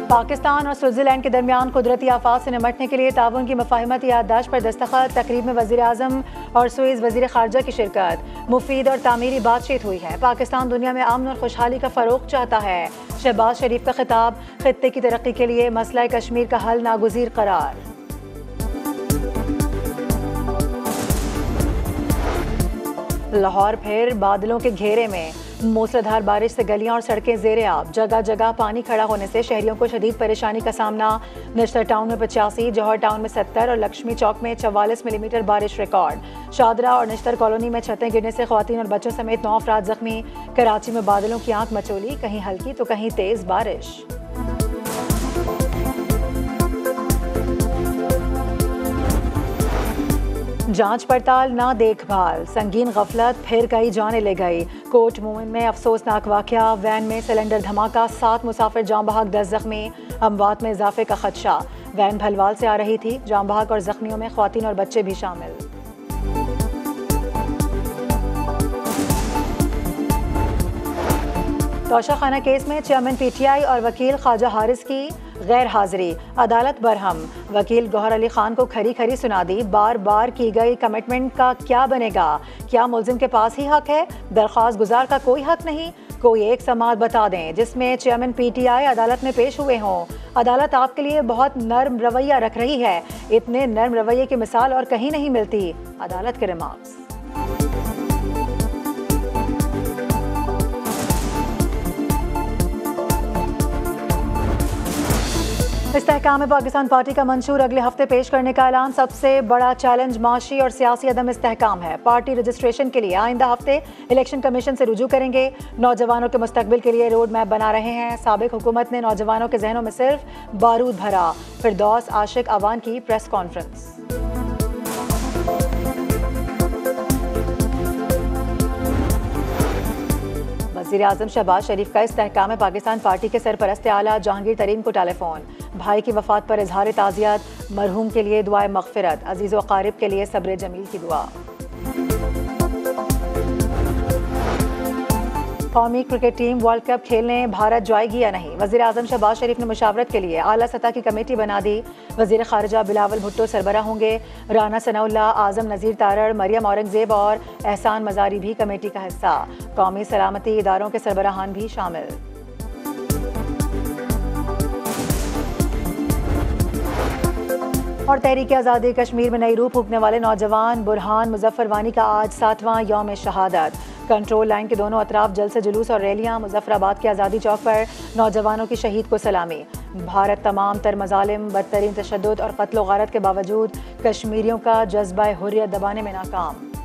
पाकिस्तान और स्विट्जरलैंड के दरमियान कुदरती आफात से निमटने के लिए ताउन की मफाहिमती याददाश्त पर दस्तखत। तकरीब में वज़ीर आज़म और स्विस वज़ीर ख़ारजा की शिरकत। मुफीद और तामीरी बातचीत हुई है। पाकिस्तान दुनिया में अमन और खुशहाली का फ़रोग़ चाहता है। शहबाज शरीफ का खिताब। खित्ते की तरक्की के लिए मसला कश्मीर का हल नागुज़ीर करार। लाहौर फिर बादलों के घेरे में। मूसलाधार बारिश से गलियां और सड़कें ज़ेरे आब। जगह जगह पानी खड़ा होने से शहरियों को शदीद परेशानी का सामना। नश्तर टाउन में 85, जौहर टाउन में 70 और लक्ष्मी चौक में 44 मिलीमीटर बारिश रिकॉर्ड। शादरा और नश्तर कॉलोनी में छतें गिरने से ख़वातीन और बच्चों समेत 9 अफराद जख्मी। कराची में बादलों की आंख मचोली, कहीं हल्की तो कहीं तेज़ बारिश। जांच पड़ताल ना देखभाल, संगीन गफलत फिर कई जाने ले गई। कोट मोमिन में अफसोसनाक वाकया। वैन में सिलेंडर धमाका, 7 मुसाफिर जाम बहक, 10 जख्मी। अमवात में इजाफे का खदशा। वैन भलवाल से आ रही थी। जाम बहक और जख्मियों में ख्वातीन और बच्चे भी शामिल। तोशाखाना केस में चेयरमैन PTI और वकील ख्वाजा हारिस की गैर हाजिरी। अदालत बरहम। वकील गौहर अली खान को खरी खरी सुना दी। बार बार की गई कमिटमेंट का क्या बनेगा? क्या मुल्जिम के पास ही हक है? दरख्वास्त गुजार का कोई हक नहीं? कोई एक समाअत बता दें जिसमें चेयरमैन PTI अदालत में पेश हुए हों। अदालत आपके लिए बहुत नर्म रवैया रख रही है। इतने नर्म रवैये की मिसाल और कहीं नहीं मिलती। अदालत के रिमार्क्स। इस्तेहकाम पाकिस्तान पार्टी का मंशूर अगले हफ्ते पेश करने का ऐलान। सबसे बड़ा चैलेंज माशी और सियासी अदम इस्तेहकाम है। पार्टी रजिस्ट्रेशन के लिए आइंदा हफ्ते इलेक्शन कमीशन से रुजू करेंगे। नौजवानों के मुस्तकबिल के लिए रोड मैप बना रहे हैं। साबिक हुकूमत ने नौजवानों के जहनों में सिर्फ बारूद भरा। फिरदौस आशिक अवान की प्रेस कॉन्फ्रेंस। वज़ीर आज़म शहबाज शरीफ का इस्तेहकाम पाकिस्तान पार्टी के सरपरस्त आला जहांगीर तरीन को टेलीफोन। भाई की वफात पर इजहार ताज़ियत। मरहूम के लिए दुआए मग़फ़िरत। अज़ीज़ व क़ारिब के लिए सब्र जमील की दुआ। कौमी क्रिकेट टीम वर्ल्ड कप खेलने भारत जाएगी या नहीं? वज़ीर आज़म शहबाज शरीफ ने मुशावरत के लिए आला सतह की कमेटी बना दी। वज़ीर ख़ारजा बिलावल भुट्टो सरबराह होंगे। राना सनाउल्लाह, आज़म नज़ीर तारड़, मरियम औरंगज़ेब और एहसान मज़ारी भी कमेटी का हिस्सा। कौमी सलामती इदारों के सरबराहान भी शामिल। और तहरीक आज़ादी कश्मीर में नई रूह फूंकने वाले नौजवान बुरहान मुज़फ़्फ़र वानी का आज 7वां यौम शहादत। कंट्रोल लाइन के दोनों अतराफ जलसे जुलूस और रैलियां। मुजफ्फराबाद के आज़ादी चौक पर नौजवानों की शहीद को सलामी। भारत तमाम तर मज़ालिम, बदतरीन तशद्दुद और कत्ल व गारत के बावजूद कश्मीरियों का जज्बा हुर्रियत दबाने में नाकाम।